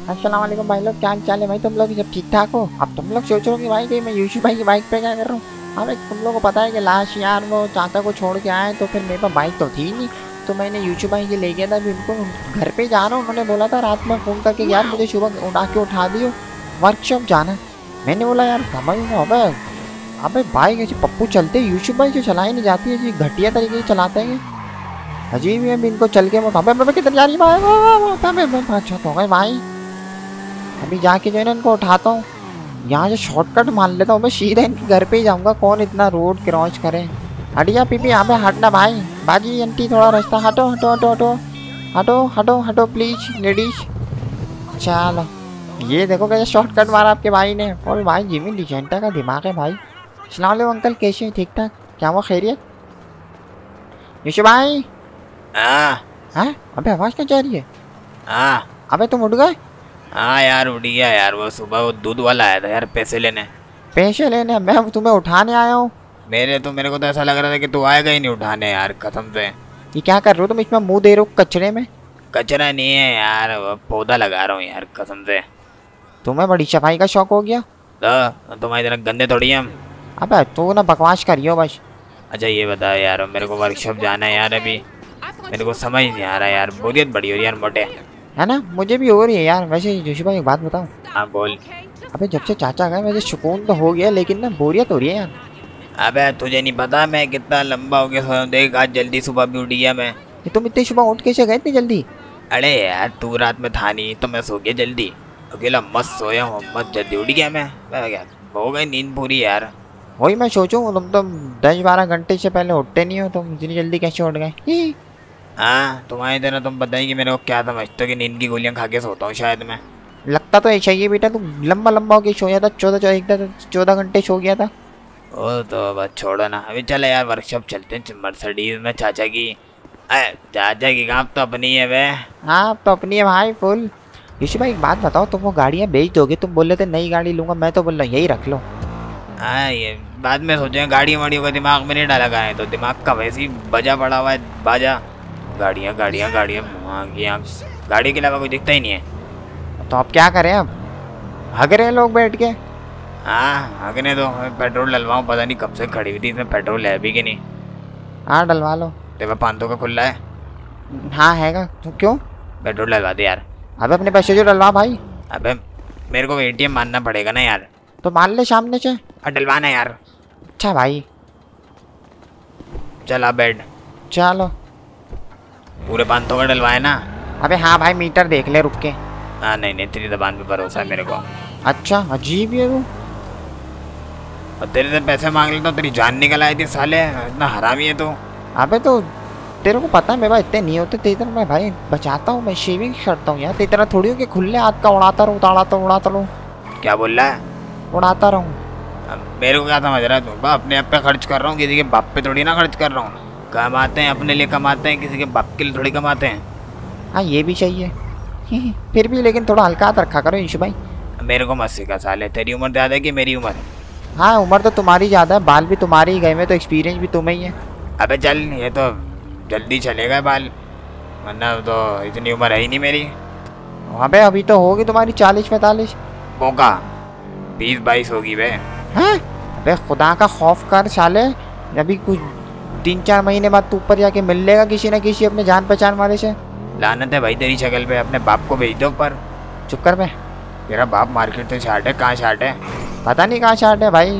अस्सलाम वालेकुम भाई लोग, क्या हाल चाल है भाई? तुम लोग सब ठीक ठाक हो? अब तुम लोग सोच रहे हो कि भाई कि मैं यूसुफ भाई की बाइक पे क्या कर रहा हूँ। हाँ भाई, तुम लोगों को पता है कि लास्ट यार वो चाचा को छोड़ के आए तो फिर मेरे पास बाइक तो थी नहीं, तो मैंने यूसुफ भाई की ले गया था। अभी उनको घर पे जा रहा हूँ, उन्होंने बोला था रात में फ़ोन करके यार मुझे सुबह उठा दियो, वर्कशॉप जाना है। मैंने बोला यार समझ में अबे अबे बाइक ऐसी पप्पू चलते यूसुफ भाई जो चलाई नहीं जाती है, जी घटिया तरीके से चलाते हैं, अजीब है। इनको चल के वो अबे किधर जा रही है भाई? अच्छा तो गए भाई, अभी जाके जो है ना इनको उठाता हूँ, यहाँ से शॉर्टकट मान लेता हूँ, मैं सीधा इनके घर पे ही जाऊँगा। कौन इतना रोड क्रॉस करे? हटिया पीपी, यहाँ पे हटना भाई। बाजी आंटी थोड़ा रास्ता हटो हटो हटो हटो हटो हटो हटो प्लीज लेडीज। चलो ये देखो कैसे शॉर्टकट मारा आपके भाई ने। और भाई जिमी डिजेंटा का दिमाग है भाई। सलाम वालेकुम अंकल, कैसे हैं? ठीक ठाक? क्या हुआ, खैरियत? यशु भाई। हाँ हाँ अबे आवाज़ क्या जा रही है? हाँ अबे तुम उठ गए? हाँ यार उठ गया यार। वो सुबह वो दूध वाला आया था यार पैसे लेने। पैसे लेने? मैं तुम्हें उठाने आया हूँ। मेरे को तो ऐसा लग रहा था कि तू आएगा ही नहीं उठाने यार, कसम से। ये क्या कर रहे हो तुम? इसमें मुंह दे रहे हो कचरे में। कचरा नहीं है यार, वो पौधा लगा रहा हूँ यार, कसम से। तुम्हें बड़ी सफाई का शौक हो गया। तो तुम्हारी तरह गंदे थोड़ी हैं हम। अबे तू ना बकवास करियो बस। अच्छा ये बता यार, मेरे को वर्कशॉप जाना है यार अभी। मेरे को समझ नहीं आ रहा यार, बोरियत बड़ी हो रही है यार मोटे। है ना, मुझे भी हो रही है यार। वैसे जोशी भाई एक बात बताऊं? हाँ बोल। अबे जब से चाचा गए वैसे सुकून तो हो गया, लेकिन ना बोरियत हो रही है यार। अबे तुझे नहीं पता मैं कितना लंबा हो गया सोया हूँ। देख आज जल्दी सुबह भी उठ गया मैं। ये तुम इतनी सुबह उठ कैसे गए इतनी जल्दी? अरे यार तू रात में था नहीं तो मैं सो गया जल्दी, अकेला मस्त सोया हूँ, मस्त जल्दी उठ गया मैं क्या हो गई नींद पूरी यार। वही मैं सोचूं, तुम तो 10-12 घंटे से पहले उठते नहीं हो, तुम इतनी जल्दी कैसे उठ गए? हाँ तुम्हारी तरह तुम बताइए मेरे को क्या समझते हो कि नींद की गोलियां खा के सोता हूँ शायद मैं। लगता तो ऐसा ही है बेटा, तुम लंबा लंबा होके सोया था। 14 घंटे सो गया था। ओ तो बस छोड़ो ना, अभी चले यार वर्कशॉप चलते हैं मर्सिडीज में चाचा की। अरे चाचा की काम तो अपनी है वे। हाँ अब तो अपनी है भाई फुल। ऋषि भाई एक बात बताओ, तुम वो गाड़ियाँ बेच दोगे? तुम बोल रहे थे नई गाड़ी लूंगा, मैं तो बोल रहा हूँ यही रख लो। हाँ ये बाद में सोचे, गाड़ी वाड़ियों का दिमाग में नहीं डाला गया है, तो दिमाग का वैसे ही बजा पड़ा हुआ है बाजा। गाड़ियाँ गाड़ियाँ गाड़ियाँ गाड़ी के अलावा कोई दिखता ही नहीं है। तो अब क्या करें? अब हग रहे हैं लोग बैठ के। हाँ अगने तो पेट्रोल डलवाऊँ, पता नहीं कब से खड़ी हुई थी, इसमें पेट्रोल है भी कि नहीं। हाँ डलवा लो। तेरे 500 का खुला है। हाँ हैगा तो क्यों? पेट्रोल डलवा दे यार। अबे अपने पैसे जो डलवा भाई। अबे मेरे को एटीएम मानना पड़ेगा ना यार। तो मान ले सामने से। डलवाना यार। अच्छा भाई चल आ बैठ। चलो। पूरे 500 का डलवाए ना? अबे हाँ भाई, मीटर देख ले रुक के। हाँ नहीं नहीं, तेरी जबान पे भरोसा है मेरे को। अच्छा अजीब है तू। और तेरे से पैसे मांग लेता तो तेरी जान निकल आई थी साले, इतना हरामी है तू। अबे तो तेरे को पता है मेरे पास इतने नहीं होते, तेरी तरह मैं भाई बचाता हूँ, मैं शेविंग करता हूँ यार। तेरी तरह थोड़ी हो कि खुले हाथ का उड़ाता रहूँ, उड़ाता रहूँ। क्या बोल रहा है? उड़ाता रहूँ? अब मेरे को क्या समझ रहा है तू? अपने आप पे खर्च कर रहा हूँ, किसी के बाप पे थोड़ी ना खर्च कर रहा हूँ। कमाते हैं अपने लिए कमाते हैं, किसी के बाप के लिए थोड़ी कमाते हैं। हाँ ये भी चाहिए फिर भी लेकिन थोड़ा हल्का हाथ रखा करो ईशु भाई। मेरे को मत सिखा साले, तेरी उम्र ज़्यादा है कि मेरी उम्र? हाँ उम्र तो तुम्हारी ज़्यादा है, बाल भी तुम्हारे ही गए में, तो एक्सपीरियंस भी तुम्हें ही है। अबे चल, ये तो जल्दी चलेगा बाल, वरना तो इतनी उम्र है ही नहीं मेरी। अबे अभी तो होगी तुम्हारी 40-45। मौका 20-22 होगी बे। हैं? अबे खुदा का खौफ कर साले, अभी कुछ 3-4 महीने बाद तू ऊपर जाके मिल लेगा किसी न किसी अपने जान पहचान वाले से। लानत है भाई तेरी शक्ल पे, अपने बाप को भेज दो ऊपर। चुप कर बे। तेरा बाप मार्केट से शार्ट है, कहाँ शार्ट है? पता नहीं कहाँ शार्ट है भाई,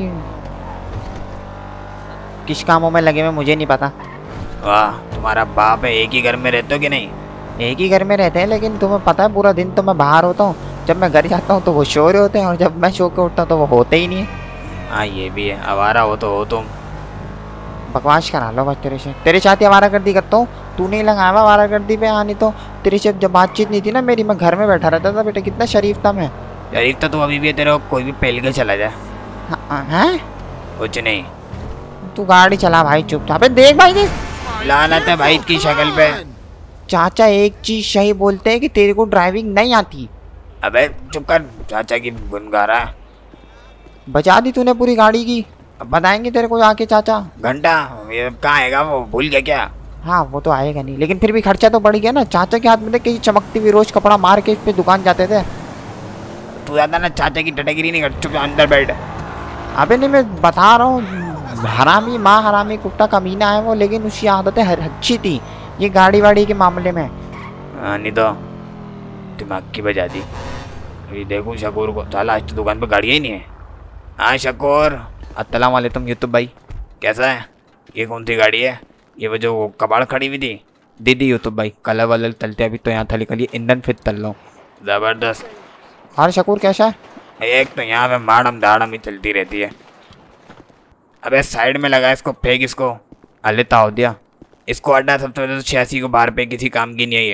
किस कामों में लगे हुए मुझे नहीं पता। वाह तुम्हारा बाप है, एक ही घर में रहते हो कि नहीं? एक ही घर में रहते हैं, लेकिन तुम्हें पता है पूरा दिन तो मैं बाहर होता हूँ। जब मैं घर जाता हूँ तो वो सो रहे होते हैं, और जब मैं सो के उठता हूँ तो वो होते ही नहीं है। हाँ ये भी है, आवारा हो तो हो तुम। बकवास करा लो बस तेरे से, तेरे साथ ही आवारागर्दी करता हूँ। तू नहीं लगाया हुआ आवारागर्दी पे, आनी तो तेरे से जब बातचीत नहीं थी ना मेरी, मैं घर में बैठा रहता था बेटा, कितना शरीफ था मैं। शरीफ तो तू अभी भी है, तेरे को कोई भी पहल के चला जाए। हैं? कुछ नहीं। तू गाड़ी चला भाई चुपचाप। देख भाई देख, लानत है भाई की शक्ल पे। चाचा एक चीज सही बोलते हैं कि तेरे को ड्राइविंग नहीं आती। अबे चुप कर, चाचा की गुन गा रहा है। बचा दी तूने पूरी गाड़ी की, अब बताएंगे तेरे को आके चाचा। घंटा ये कहाँ आएगा, वो भूल गया क्या? हाँ वो तो आएगा नहीं, लेकिन फिर भी खर्चा तो बढ़ गया ना। चाचा के हाथ में थे कि चमकती हुई रोज कपड़ा मार के इस पे दुकान जाते थे। तू ज़्यादा ना चाचा की टटेगिरी नहीं कर, चुप अंदर बैठ। अबे नहीं, मैं बता रहा हूँ, हरामी माँ हरामी कुत्ता कमीना है वो, लेकिन उसकी आदतें अच्छी थी ये गाड़ी वाड़ी के मामले में। नहीं तो दिमाग की बजा दी। अभी देखूँ शकूर को, साला आज तो दुकान पे गाड़ियाँ ही नहीं है। हाँ शकूर, अस्सलाम वालेकुम यूसुफ भाई, कैसा है? ये कौन सी गाड़ी है? ये वो जो कबाड़ खड़ी हुई थी? दीदी यूसुफ भाई, कलर वलर तलते अभी तो यहाँ थली खली ईंधन फिर तल लो। ज़बरदस्त। और शकूर कैसा है? एक तो यहाँ पे माड़म दाड़म ही चलती रहती है। अबे साइड में लगा, इसको फेंक, इसको अले ताव दिया, इसको अड्डा। सबसे पहले तो 86 को बाहर पे किसी काम की नहीं है ये।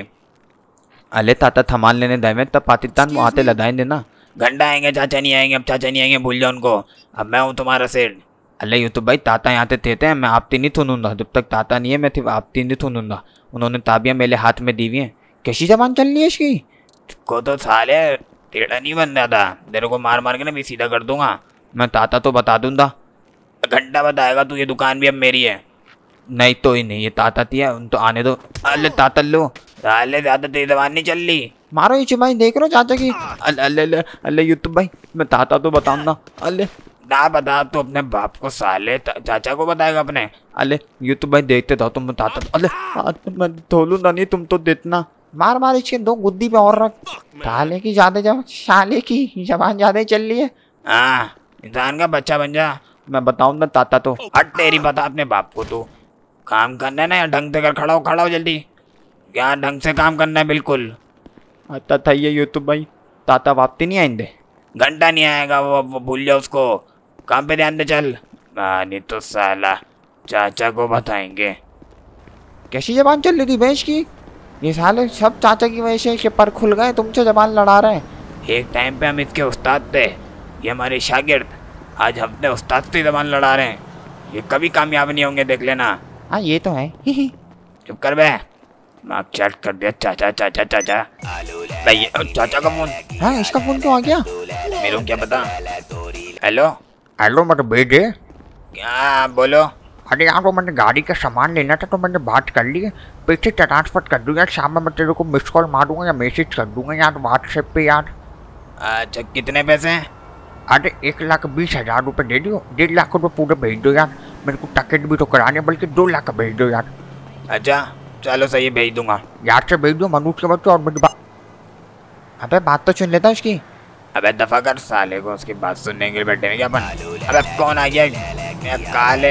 अले ताता थमान लेने दाए में तब पाकिस्तान में आते लदाएं देना। घंटा आएंगे, चाचा नहीं आएंगे, अब चाचा नहीं आएंगे, भूल जाओ उनको, अब मैं हूँ तुम्हारा सेठ। अल्लाह यूँ तो भाई ताता यहाँ थे हैं, मैं आपती नहीं थूनूंगा, जब तक ताता नहीं है मैं थी आपती नहीं थूनूंगा। उन्होंने ताबियाँ मेरे हाथ में दी हुई हैं। कैसी जबान चल रही है इसकी? को तो साले टेढ़ा नहीं बन रहा था, तेरे को मार मार के ना भी सीधा कर दूंगा। मैं ताता तो बता दूंगा, घंटा बताएगा तू, ये दुकान भी अब मेरी है। नहीं तो ही नहीं, ये ताता थी है, उन तो आने दो। अल्ले ताता लो, अल्ले ज़्यादा तेज जबान नहीं चल रही। मारो ये भाई, देख रहे हो चाचा की? अल्ले अल्ले यूसुफ भाई, मैं ताता तो बताऊंगा। अल्ले ना बता, तो अपने बाप को साले चाचा को बताएगा अपने। अल्ले यूसुफ भाई देखते जाओ तुम ताता। अल्ले मैं धोलूंगा नहीं, तुम तो देतना। मार मार इसके दो गुद्दी पे और रख। साले की ज्यादा जब साले की जबान ज्यादा चल रही है। हाँ, इंसान का बच्चा बन जा, मैं बताऊँ ना ताता तो। हट तेरी, बता अपने बाप को। तू काम करना है ना, या ढंग से कर, खड़ा हो जल्दी। क्या ढंग से काम करना है बिल्कुल। आता था ये यूसुफ भाई, ताता वापती नहीं आएंगे। घंटा नहीं आएगा वो भूल जाओ उसको, काम पे ध्यान दे चल। नहीं तो साला चाचा को बताएंगे। कैसी जबान चल रही थी भैंस की? ये साले सब चाचा की वजह से इसके पर खुल गए, तुमसे जबान लड़ा रहे हैं। एक टाइम पे हम इसके उस्ताद थे, ये हमारे शागिर्द, आज अपने उस्ताद से जबान लड़ा रहे हैं। ये कभी कामयाब नहीं होंगे, देख लेना। हाँ ये तो है। चुप कर बे, मार्क चैट कर दिया चाचा चाचा चाचा। भाई चाचा का फोन। हाँ इसका फोन क्यों आ गया? मेरे को क्या पता। हेलो हेलो मतलब बेटे, क्या बोलो? अरे यार वो मैंने गाड़ी का सामान लेना था तो मैंने बात कर ली है, पैसे ट्रांसफर कर दूँ यार, शाम में मैं तेरे को मिस कॉल मारूंगा या मैसेज कर दूंगा यार व्हाट्सएप पे यार। अच्छा कितने पैसे हैं? अरे 1,20,000 रुपये दे दियो, 1.5 लाख रुपये पूरे भेज दो यार, मेरे को टिकट भी तो कराने, बल्कि 2 लाख भेज दो यार। अच्छा चलो सही, भेज दूंगा। यार से भेज दो, मनोज के बच्चों और मेरी बात। अबे बात तो सुन लेता उसकी। अबे दफा कर साले को, उसकी बात सुनने के लिए बैठे हैं क्या अपन? अबे कौन आ गया? काले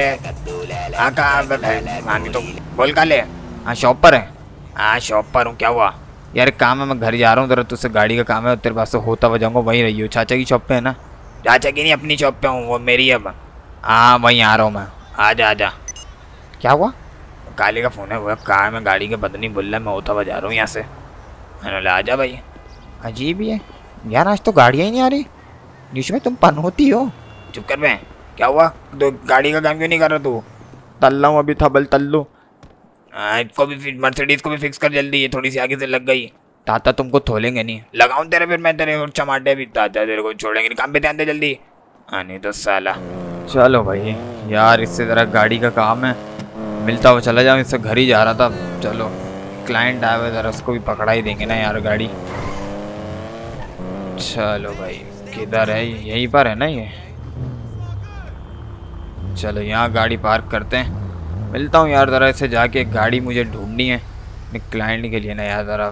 हाँ तो बोल काले। हाँ शॉप पर है। हाँ शॉप पर हूँ, क्या हुआ? यार काम है, मैं घर जा रहा हूँ, जरा तुझसे गाड़ी का काम है, तेरे पास से होता हुआ जाऊँगा, वहीं रही हो। चाचा की शॉप पे है ना? चाचा की नहीं, अपनी शॉप पे हूँ, वो मेरी है अब। हाँ वहीं आ रहा हूँ मैं, आजा आजा। क्या हुआ? काले का फ़ोन है, वो कार में गाड़ी के पता नहीं बोल रहा, मैं होता हुआ जा रहा हूँ यहाँ से। मैंने आजा भाई। अजीब ही है यार, आज तो गाड़ियाँ ही नहीं आ रही, जिसमें तुम पनौती हो। चुप कर मैं, क्या हुआ? तो गाड़ी का काम क्यों नहीं कर रहा तू? तल रहा हूँ अभी था, बल तल लो। इसको भी मर्सिडीज को भी फिक्स कर जल्दी, ये थोड़ी सी आगे से लग गई। ताता तुमको थोलेंगे नहीं, लगाऊं तेरे, फिर मैं तेरे और चमाटे भी ताता तेरे को छोड़ेंगे नहीं, काम पे ध्यान दे जल्दी। नहीं तो साला। चलो भाई यार, इससे ज़रा गाड़ी का काम है, मिलता हुआ चला जाऊँ, इससे घर ही जा रहा था। चलो क्लाइंट आया हुआ, ज़रा उसको भी पकड़ा ही देंगे ना यार गाड़ी। चलो भाई किधर है? यहीं पर है ना ये? चलो यहाँ गाड़ी पार्क करते हैं, मिलता हूँ यार ज़रा इससे जाके, गाड़ी मुझे ढूंढनी है अपने क्लाइंट के लिए ना यार ज़रा।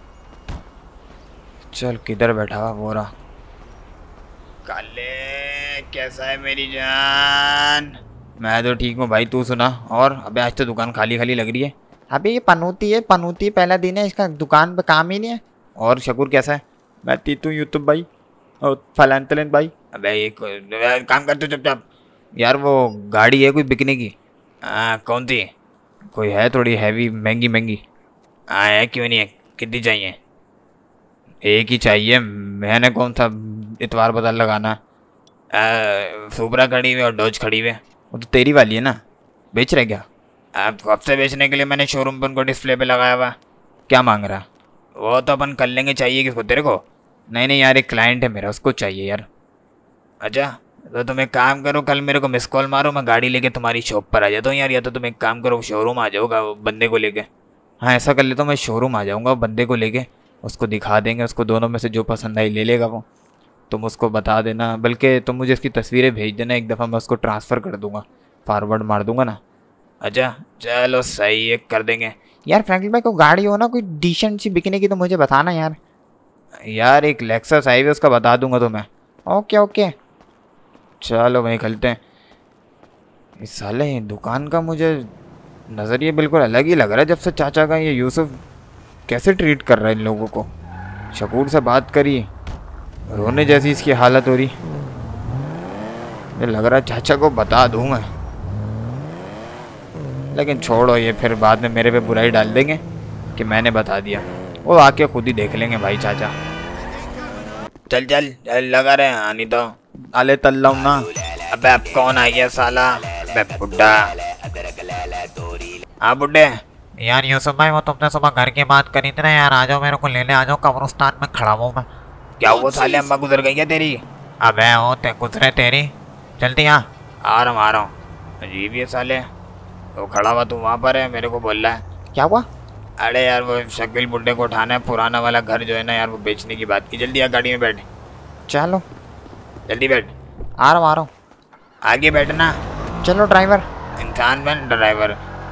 चल किधर बैठा हुआ वो रहा। काले कैसा है मेरी जान? मैं तो ठीक हूँ भाई, तू सुना? और अबे आज तो दुकान खाली खाली लग रही है। अबे ये पनौती है, पनौती पहला दिन है इसका, दुकान पे काम ही नहीं है। और शकूर कैसा है? मैं तीतू यूसुफ भाई और फलान तलन भाई। अबे एक काम करते चुपचाप। यार वो गाड़ी है कोई बिकने की? कौन सी? कोई है थोड़ी हैवी, महंगी महंगी? है, क्यों नहीं है, कितनी चाहिए? एक ही चाहिए, मैंने कौन सा इतवार बदल लगाना। सुपरा खड़ी हुई और डोज खड़ी हुई। वो तो तेरी वाली है ना, बेच रहे क्या? कब से बेचने के लिए मैंने शोरूम पर उनको डिस्प्ले पे लगाया हुआ। क्या मांग रहा? वो तो अपन कर लेंगे, चाहिए किसको? तेरे को? नहीं नहीं यार, एक क्लाइंट है मेरा, उसको चाहिए यार। अच्छा तो तुम एक काम करो, कल मेरे को मिस कॉल मारो, मैं गाड़ी लेके तुम्हारी शॉप पर आ जाता हूँ यार, या तो तुम एक काम करो शोरूम आ जाओगा बंदे को लेके। हाँ ऐसा कर लेता हूँ, मैं शोरूम आ जाऊँगा बंदे को लेके, उसको दिखा देंगे, उसको दोनों में से जो पसंद आई ले लेगा वो। तुम उसको बता देना, बल्कि तुम मुझे इसकी तस्वीरें भेज देना, एक दफ़ा मैं उसको ट्रांसफ़र कर दूंगा, फॉरवर्ड मार दूंगा ना। अच्छा चलो सही है, कर देंगे। यार फ्रैंकलिन भाई, कोई गाड़ी हो ना कोई डिसेंट सी बिकने की तो मुझे बताना यार। यार एक लेक्सस आई है, उसका बता दूंगा तुम्हें। Okay okay. चलो वहीं खलते हैं। इस साले दुकान का मुझे नज़रिया बिल्कुल अलग ही लग रहा है जब से चाचा का ये यूसुफ कैसे ट्रीट कर रहा है इन लोगों को। शकूर से बात करी, रोने जैसी इसकी हालत हो रही। ये लग रहा है चाचा को बता दूँ मैं, लेकिन छोड़ो, ये फिर बाद में मेरे पे बुराई डाल देंगे कि मैंने बता दिया। वो आके खुद ही देख लेंगे भाई चाचा। चल चल चल, लगा रहे हैं नहीं तो आले तल्ला ना। अबे अब कौन आ गया साला? अबे बुड्ढा। हाँ बुड्ढे। यार यूसुफ भाई, वो तुमने सुबह घर की बात करी थी ना यार, आ जाओ मेरे को लेने आ जाओ, कब्रिस्तान में खड़ा हूँ मैं। क्या हुआ साले, अम्मा गुजर गई क्या तेरी? अबे ओ ते गुजरे तेरी, जल्दी आ। आ रहा हूँ। अजीब ये साले, वो खड़ा हुआ तू वहाँ पर है, मेरे को बोल रहा है। क्या हुआ? अरे यार वो शकील बुड्ढे को उठाना है, पुराना वाला घर जो है ना यार, वो बेचने की बात की। जल्दी आ, गाड़ी में बैठ, चलो जल्दी बैठ। आ रहा हूँ। आगे बैठना। चलो ड्राइवर। इंसान बन ड्राइवर।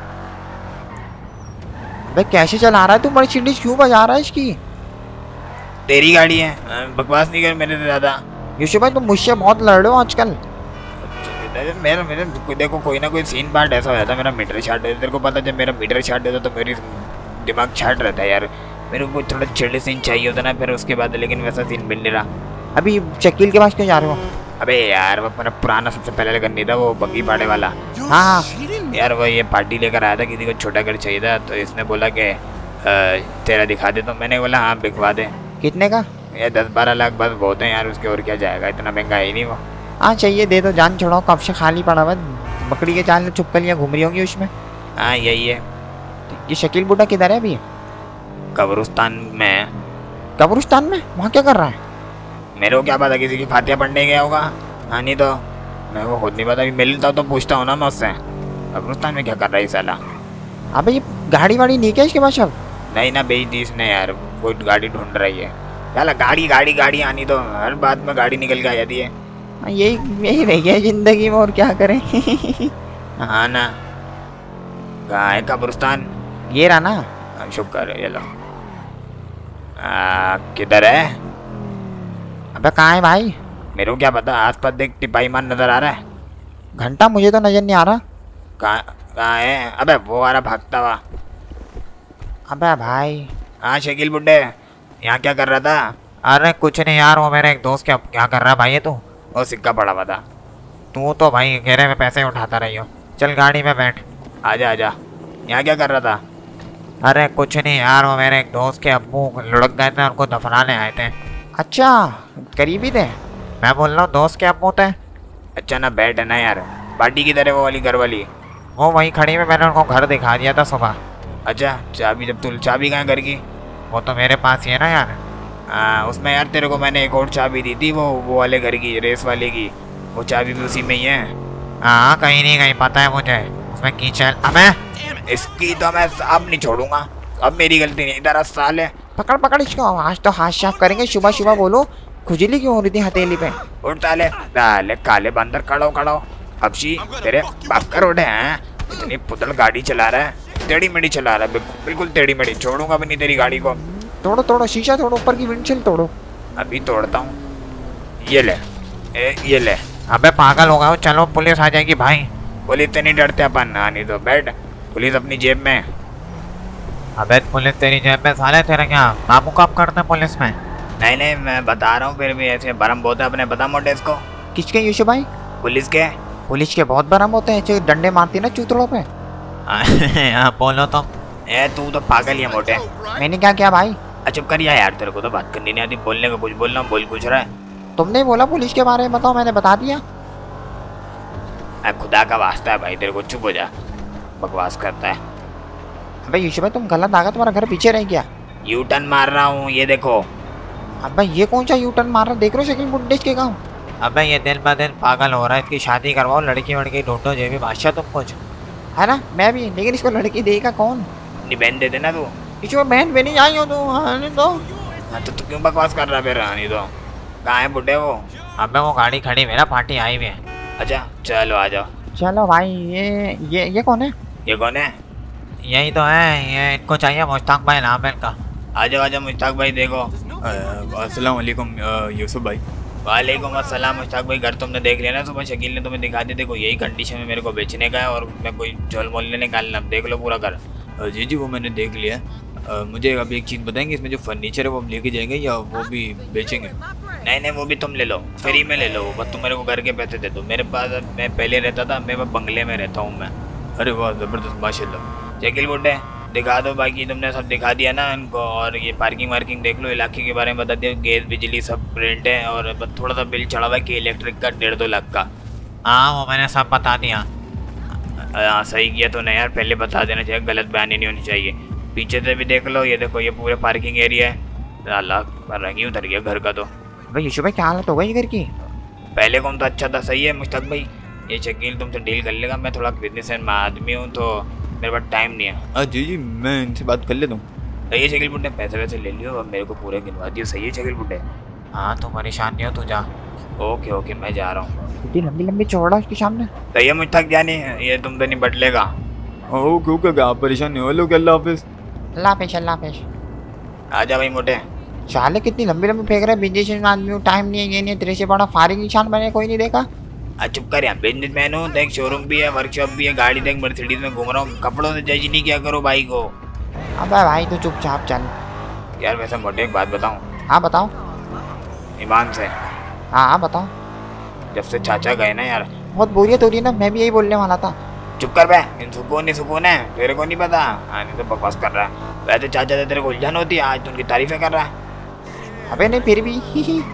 भाई कैसे चला रहा है तू? मर्सिडीज क्यों बजा रहा है इसकी? तेरी गाड़ी है, बकवास नहीं कर मेरे से ज़्यादा। यूसुफ भाई तुम मुझसे बहुत लड़ रहे हो आजकल। मेरा मेरा देखो, कोई ना कोई सीन पार्ट ऐसा हो जाता है। मेरा मीटर शार्ट है, तेरे को पता है, जब मेरा मीटर शार्ट होता तो मेरी दिमाग छाट रहता है यार। मेरे को थोड़ा चिल्ड सीन चाहिए होता ना फिर उसके बाद, लेकिन वैसा सीन मिल नहीं रहा। अभी शकील के पास क्यों जा रहे हो? अबे यार वो मेरा पुराना सबसे पहले लेकर नहीं था, वो बग्गी पाड़े वाला। हाँ हाँ। यार वो ये पार्टी लेकर आया था, किसी को छोटा घर चाहिए था, तो इसने बोला कि तेरा दिखा दे, तो मैंने बोला हाँ बिकवा दे। कितने का? यार 10-12 लाख बस बहुत है यार, उसके और क्या जाएगा, इतना महंगा है ही नहीं वो। हाँ चाहिए, दे दो, जान छोड़ाओ, कब से खाली पड़ा हुआ है। बकरी के चाल में छुपकलियाँ घूम रही होंगी उसमें। हाँ यही है। ये शकील बुड्ढा किधर है अभी? कब्रिस्तान में। कब्रिस्तान में? वहाँ क्या कर रहा है? मेरे को क्या पता, किसी की फातिया पढ़ने गया होगा। हाँ नहीं तो मेरे को खुद नहीं पता, अभी मिलता तो पूछता हूँ ना मैं उससे, कब्रिस्तान में क्या कर रहा है साला। अबे ये गाड़ी वाड़ी नहीं क्या इसके पास अब? नहीं ना, बेच दी इसने यार, कोई गाड़ी ढूंढ रही है। चला गाड़ी गाड़ी गाड़ी आनी तो हर बात में गाड़ी निकल के आ जाती है। हाँ, यही यही रह गया जिंदगी में, और क्या करें। हाँ ना। कहाँ है कब्रिस्तान? ये रहा ना। शुक्र है, चलो। किधर है? अबे कहाँ है भाई? मेरे को क्या पता, आस पास देख, टिपाई मान नजर आ रहा है। घंटा मुझे तो नजर नहीं आ रहा। कहाँ है? अबे वो आ रहा भागता हुआ। अबे भाई। हाँ शकील बुड्ढे, यहाँ क्या कर रहा था? अरे कुछ नहीं यार, वो मेरे एक दोस्त क्या कर रहा है भाई ये तू? वो सिक्का पड़ा हुआ था। तू तो भाई घेरे में पैसे उठाता रही हो, चल गाड़ी में बैठ। आजा आजा। यहाँ क्या कर रहा था? अरे कुछ नहीं यार, वो मेरे एक दोस्त के अब्बू लुढ़क गए थे, उनको दफनाने आए थे। अच्छा, करीबी थे। मैं बोल रहा हूँ दोस्त के अब्बू थे। अच्छा ना, बैठ है ना यार। पार्टी किधर है वो वाली, घर वाली? वो वहीं खड़ी में, मैंने उनको घर दिखा दिया था सुबह। अच्छा चाबी, जब तू चाबी कहाँ घर की? वो तो मेरे पास ही है ना यार। उसमें यार तेरे को मैंने एक और चाबी दी थी, वो वाले घर की, रेस वाले की, वो चाबी भी उसी में ही है। हाँ कहीं नहीं कहीं पता है मुझे, उसमें कीचड़। अबे इसकी तो मैं अब नहीं छोड़ूंगा, अब मेरी गलती नहीं, इधर साले। पकड़ पकड़ इसको, आज तो हाथ साफ करेंगे। सुबह सुबह बोलो, खुजली क्यों हो रही थी हथेली पे? उठ साले, साले काले बंदर, खड़ो खड़ो। हबशी तेरे बाप का रोड है, इतनी पुतल गाड़ी चला रहा है, टेढ़ी मेढ़ी चला रहा है, बिल्कुल टेढ़ी मेढ़ी। छोड़ूंगा भी नहीं तेरी गाड़ी को। तोड़ो तोड़ो, शीशा तोड़ो, ऊपर की विंडशील्ड तोड़ो। अभी तोड़ता हूँ, ये ले। ये ले। अबे पागल हो गए, चलो पुलिस आ जाएगी भाई। पुलिस से नहीं डरते अपन, नहीं तो बैठ, पुलिस अपनी जेब में। अबे पुलिस तेरी जेब में साले, तेरा क्या बाबू काम करते हैं पुलिस में? नहीं नहीं, मैं बता रहा हूँ, फिर भी ऐसे बरम बहुत है अपने, बता मोटे इसको। किसके यूसुफ भाई? पुलिस के। पुलिस के बहुत बराम होते हैं, जो डंडे मारती है ना चूतड़ों पे। हाँ बोलो तुम। तू तो पागल ही है मोटे। मैंने क्या किया भाई? चुप कर यार, तेरे को तो बात करनी नहीं आती, बोलने का कुछ बोलना, बोल कुछ रहा है। तुमने बोला पुलिस के बारे में बताओ, मैंने बता दिया। खुदा का वास्ता है भाई, तेरे को चुप हो जा, बकवास करता है। अबे यूसुफ भाई तुम गलत आ गए, तुम्हारा घर पीछे रह गया। यू टर्न मार रहा हूँ, ये देखो। अबे ये कौन सा यू टर्न मार रहा, देख रहे हो शकील बुड्ढे के गाँव? अबे ये दिन ब दिन पागल हो रहा है, इसकी शादी करवाओ, लड़की वड़की ढूंढो, जे भी बादशाह तुम कुछ। है ना, मैं भी, लेकिन इसको लड़की देगा कौन? अपनी बहन दे देना तू। इसको बहन बहनी आई हो तो। हाँ तो तू क्यों बकवास कर रहा है फिर? नहीं तो कहाँ है बुड्ढे वो? अबे वो गाड़ी खड़ी हुई है ना, पार्टी आई हुई है। अच्छा चलो आ जाओ। चलो भाई, ये कौन है? ये कौन है? यही तो है, ये इनको चाहिए, मुश्ताक भाई नाम है इनका। आ जाओ मुश्ताक भाई। देखो अस्सलाम वालेकुम यूसुफ भाई। वालेकुम अस्सलाम मुश्ताक भाई। घर तुमने देख लिया ना, सुबह शकील ने तुम्हें दिखा दिया। देखो यही कंडीशन में मेरे को बेचने का है और मैं कोई झोल मोल नहीं निकालना। देख लो पूरा घर। जी जी वो मैंने देख लिया। मुझे अभी एक चीज़ बताएंगे, इसमें जो फर्नीचर है वो हम लेके जाएंगे या वो भी बेचेंगे? नहीं वो भी तुम ले लो, फ्री में ले लो। बस तुम मेरे को घर के पैसे दे दो। मेरे पास मैं पहले रहता था, मैं बंगले में रहता हूँ मैं। अरे वाह ज़बरदस्त माशाल्लाह। शकील बुड्ढे दिखा दो, बाकी तुमने सब दिखा दिया ना इनको। और ये पार्किंग वार्किंग देख लो, इलाके के बारे में बता दिया। गैस बिजली सब रेंट है और बस थोड़ा सा बिल चढ़ा हुआ है कि इलेक्ट्रिक का 1.5-2 लाख का। हाँ वो मैंने सब बता दिया। हाँ सही किया तो नहीं यार, पहले बता देना चाहिए, गलत बयानी नहीं होनी चाहिए। पीछे से भी देख लो, ये देखो ये पूरे पार्किंग एरिया है। अल्लाह पर रंगी उतर गया घर का। तो भाई यूसुफ भाई क्या हालत हो गई घर की? पहले कौन तो अच्छा था। सही है मुश्ताक भाई, ये शकील तुमसे डील कर लेगा। मैं थोड़ा बिजनेसमैन में आदमी हूँ तो मेरे पास टाइम नहीं है। जी जी मैं इनसे बात कर लेता हूँ। सही है शकील बुड्ढे, पैसे वैसे ले लियो और मेरे को पूरे गिनवा दियो। सही है शकील बुड्ढे? हाँ तू परेशान नहीं हो, तू जा। ओके ओके मैं जा रहा हूँ। इतनी लंबी लंबी चौड़ा उसके सामने। सही है मुश्ताक जानी, ये तुम तो नहीं बट लेगा। ओ क्यों क्या आप परेशान नहीं हो लोग। अल्लाह हाफिज़। अल्लाह पेश अल्लाह पेश। आजा भाई मोटे। साले कितनी लंबी लंबी फेंक रहे हैं। बिजनेस आदमी हूँ, टाइम नहीं है, ये नहीं है। तेरे से बड़ा फारिग इंसान मैंने कोई नहीं देखा। चुप कर यार, बिजनेसमैन हूँ। देख शोरूम भी है, वर्कशॉप भी है, गाड़ी देख मर्सिडीज में घूम रहा हूँ। कपड़ों से जज नहीं किया करो भाई को। अबे भाई तू चुपचाप चल। यार वैसे मोटे एक बात बताऊँ? हाँ बताओ। ईमान से हाँ बताओ। जब से चाचा गए ना यार, बहुत बोरियत हो रही है ना, मैं भी यही बोलने वाला था। चुप कर बे, इन सुकून है तेरे को नहीं पता। हाँ नहीं तो बकवास कर रहा है। वैसे चाचा से तेरे को उलझन होती है, आज तो उनकी तारीफें कर रहा है। अबे नहीं फिर भी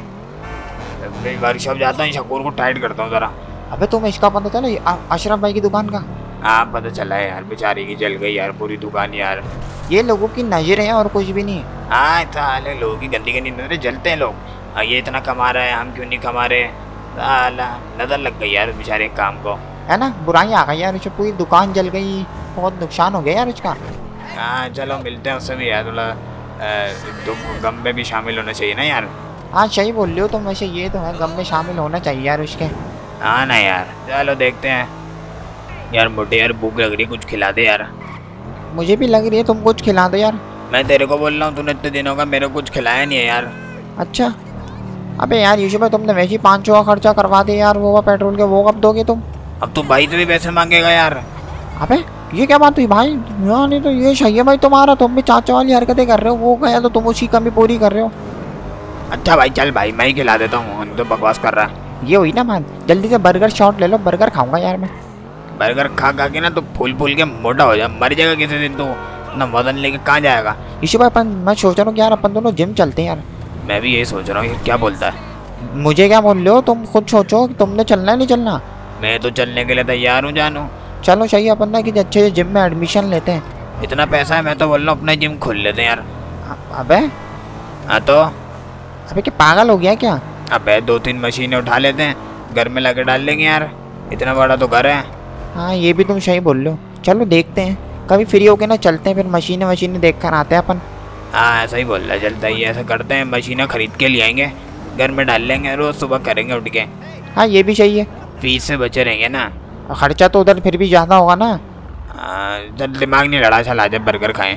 वर्कशॉप जाता हूँ, शकूर को टाइट करता हूँ जरा। अबे तुम्हें इसका पता चला अशरफ भाई की दुकान का? हाँ पता चला है यार, बेचारी की जल गई यार पूरी दुकान यार। ये लोगों की नजर है और कुछ भी नहीं। हाँ इतना हाल है, लोगों की गंदी गंदी नजरें, जलते हैं लोग। ये इतना कमा रहा है, हम क्यों नहीं कमा रहे? साला नजर लग गई यार बेचारे काम को, है ना। बुराई आ गई यार, उसकी पूरी दुकान जल गई, बहुत नुकसान हो गया यार उसका। हाँ चलो मिलते हैं उससे भी यार, थोड़ा दुख गम में भी शामिल होना चाहिए ना यार। हाँ सही बोल रहे हो तुम, वैसे ये तो है, गम में शामिल होना चाहिए यार उसके। हाँ ना यार, चलो देखते हैं। यार मोटे यार भूख लग रही है, कुछ खिला दे यार। मुझे भी लग रही है, तुम कुछ खिला दो यार। मैं तेरे को बोल रहा हूँ, तूने इतने दिनों का मेरे को कुछ खिलाया नहीं है यार। अच्छा अबे यार यूसुफ भाई, तुमने वैसे ही 500 का खर्चा करवा दे यार, वो पेट्रोल के, वो कब दोगे तुम? अब तू भाई से भी पैसे मांगेगा यार। अबे ये क्या बात हुई भाई? यार नहीं तो ये सही है भाई तुम्हारा, तुम भी चाचा वाली हरकतें कर रहे हो। वो गया तो तुम उसकी कमी पूरी कर रहे हो। अच्छा भाई चल भाई, मैं ही खिला देता हूँ, तो बकवास कर रहा है। ये हुई ना बात, जल्दी से बर्गर शॉट ले लो, बर्गर खाऊंगा यार मैं। बर्गर खा खा के ना तो फूल के मोटा हो जा, मर जाएगा किसी दिन तो। ना वजन लेके कहाँ जाएगा? यूसुफ भाई मैं सोच रहा हूँ कि यार अपन दोनों जिम चलते हैं यार। मैं भी यही सोच रहा हूँ, ये क्या बोलता है? मुझे क्या बोल रहे हो तुम? खुद सोचो कि तुमने चलना है नहीं चलना। मैं तो चलने के लिए तैयार हूँ जानू। चलो सही है, अपन ना कि अच्छे से जिम में एडमिशन लेते हैं। इतना पैसा है, मैं तो बोल रहा हूँ अपना जिम खोल लेते हैं यार। अबे हाँ तो अबे क्या पागल हो गया क्या? अबे 2-3 मशीनें उठा लेते हैं, घर में लाके डाल लेंगे यार, इतना बड़ा तो घर है। हाँ ये भी तुम सही बोल रहे हो। चलो देखते हैं, कभी फ्री होके ना चलते हैं, फिर मशीनें देख कर आते हैं अपन। हाँ ऐसा ही बोल रहा है, चलता ही ऐसा करते हैं, मशीनें खरीद के ले आएंगे, घर में डाल लेंगे, रोज़ सुबह करेंगे उठ के। हाँ ये भी सही है, फीस से बचे रहेंगे ना। खर्चा तो उधर फिर भी ज़्यादा होगा ना। चल दिमाग नहीं लड़ा, चल आजा बर्गर खाएं।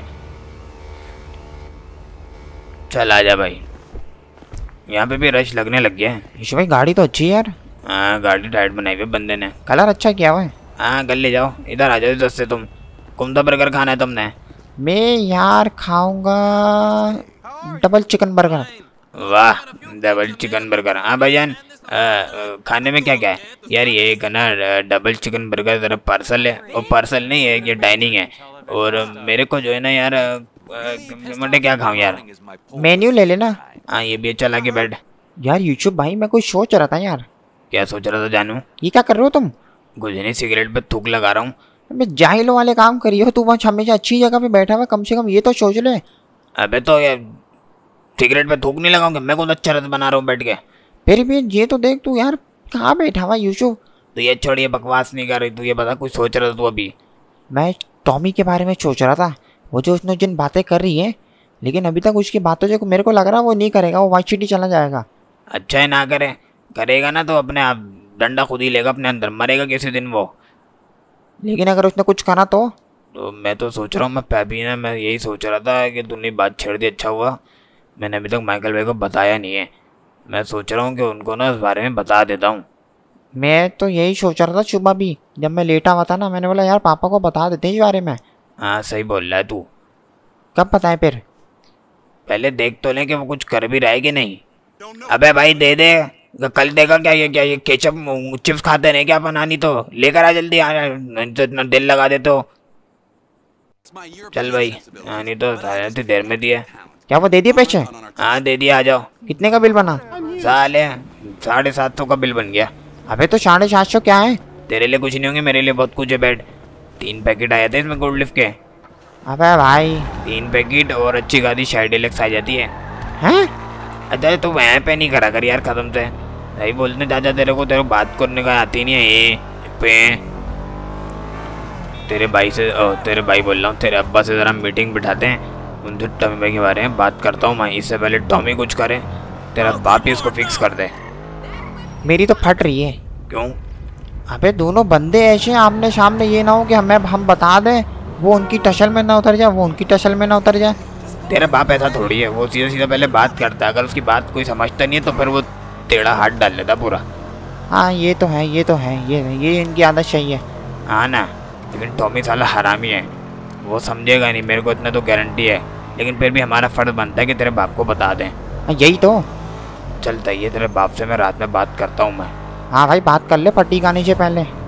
चल आजा भाई, यहाँ पे भी रश लगने लग गया है। यूसुफ भाई गाड़ी तो अच्छी है यार। हाँ गाड़ी टाइट बनाई हुई बंदे ने, कलर अच्छा किया हुआ है। हाँ कर ले जाओ, इधर आ जाओ दस से। तुम कौन सा बर्गर खाना है तुमने? मैं यार खाऊंगा डबल चिकन बर्गर। वाह डबल चिकन बर्गर। हाँ भाईजान, खाने में क्या क्या है यार? ये एक ना डबल चिकन बर्गर ज़रा पार्सल है, और पार्सल नहीं है, ये डाइनिंग है। और मेरे को जो है ना यार, मैं क्या खाऊं यार? मेन्यू ले लेना। हाँ ये भी अच्छा लगे बैठ। यार यूसुफ भाई मैं कुछ सोच रहा था यार। क्या सोच रहा था जानू? ये क्या कर रहे हो तुम? कुछ नहीं, सिगरेट पे थूक लगा रहा हूँ। अबे जाहिलों वाले काम करिए हो, तू वहाँ हमेशा अच्छी जगह पे बैठा हुआ, कम से कम ये तो सोच ले। अबे तो यार सिगरेट पे थूक नहीं लगाऊंगा, मैं कौन अच्छा रस बना रहा हूँ बैठ के। फिर भी ये तो देख तू यार कहाँ बैठा हुआ यूसुफ। तो ये छोड़िए, बकवास नहीं कर रही तू, ये बता कुछ सोच रहा था तू अभी? मैं टॉमी के बारे में सोच रहा था, वो जो उसने जिन बातें कर रही है, लेकिन अभी तक उसकी बातों से मेरे को लग रहा है वो नहीं करेगा, वो वाइट सिटी चला जाएगा। अच्छा है ना करे, करेगा ना तो अपने आप डंडा खुद ही लेगा अपने अंदर, मरेगा किसी दिन वो। लेकिन अगर उसने कुछ करा तो मैं तो सोच रहा हूँ, मैं पैबी ना, मैं यही सोच रहा था कि तूने बात छेड़ दी, अच्छा हुआ। मैंने अभी तक माइकल भाई को बताया नहीं है, मैं सोच रहा हूँ कि उनको ना इस बारे में बता देता हूँ। मैं तो यही सोच रहा था सुबह भी, जब मैं लेटा हुआ था ना, मैंने बोला यार पापा को बता देते हैं इस बारे में। हाँ सही बोल रहा है तू। कब बताएं फिर? पहले देख तो लें कि वो कुछ कर भी रहा है कि नहीं। अबे भाई दे दे, कल देगा क्या ये केचप चिप्स खाते रहे क्या बनानी, तो लेकर आ जल्दी, तो इतना दिल लगा दे तो। चल भाई, नहीं तो इतनी देर में दिया। क्या वो दे दिए पैसे? हाँ दे दिया, आ जाओ। कितने का बिल बना? साले 750 का बिल बन गया। अबे तो 750 क्या है? तेरे लिए कुछ नहीं होंगे, मेरे लिए बहुत कुछ है। बैठ, 3 पैकेट आए थे इसमें गोल्ड लिफ्ट के। अबे भाई 3 पैकेट और अच्छी खासी शाइडेलेक्स आ जाती है। हैं? अच्छा तू वहाँ पे नहीं करा कर यार खत्म से, सही बोलने चाचा, तेरे को बात करने का आती नहीं है ये पे। तेरे भाई बोल रहा हूँ, तेरे अब्बा से ज़रा मीटिंग बिठाते हैं, उनसे टॉमी भाई के बारे में बात करता हूँ मैं। इससे पहले टॉमी कुछ करे, तेरा बाप ही उसको फिक्स कर दे। मेरी तो फट रही है। क्यों? अबे दोनों बंदे ऐसे आमने सामने, ये ना हो कि हम बता दें, वो उनकी टसल में ना उतर जाए, वो उनकी टसल में ना उतर जाए। तेरा बाप ऐसा थोड़ी है, वो सीधा सीधा पहले बात करता है, अगर उसकी बात कोई समझता नहीं है तो फिर वो टेढ़ा हाथ डाल लेता पूरा। हाँ ये तो है, ये इनकी आदत सही है। हाँ ना, लेकिन टॉमी साला हरामी है, वो समझेगा नहीं, मेरे को इतना तो गारंटी है। लेकिन फिर भी हमारा फ़र्ज़ बनता है कि तेरे बाप को बता दें। यही तो। चलता ही है, तेरे बाप से मैं रात में बात करता हूँ मैं। हाँ भाई बात कर ले पट्टी खाने से पहले।